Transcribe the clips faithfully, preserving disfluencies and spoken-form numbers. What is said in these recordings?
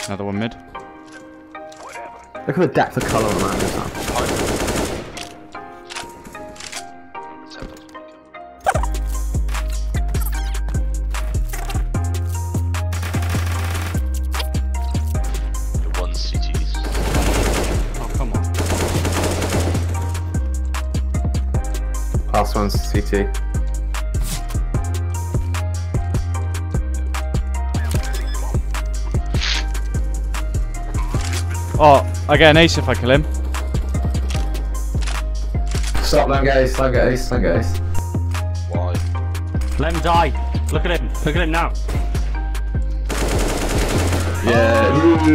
Another one mid. Look at the depth of colour on that. The one C Ts. Oh, come on. Last one's C T. Oh, I get an ace if I kill him. Stop, don't get ace, don't get ace, don't get ace. Why? Let him die. Look at him. Look at him now. Yeah.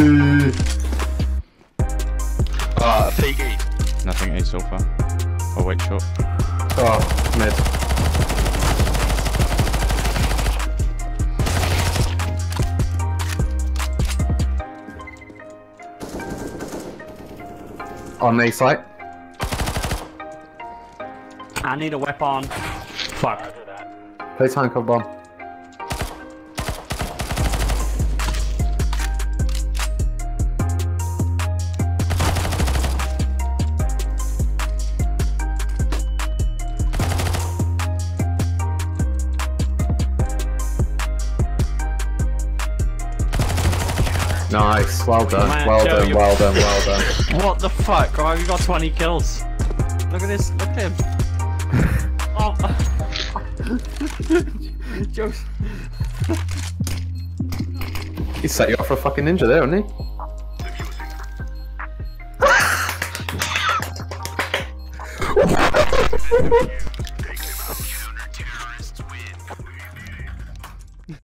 Ah, uh, fake E. Nothing ace so far. Oh wait, short. Oh, mid. On A site. I need a weapon. Fuck. Play time cover bomb. Nice, well done, Man, well Joe, done, you- well done, well done. What the fuck? Oh, you got twenty kills. Look at this. Look at him. Oh. Jokes. He set you off for a fucking ninja there, didn't he?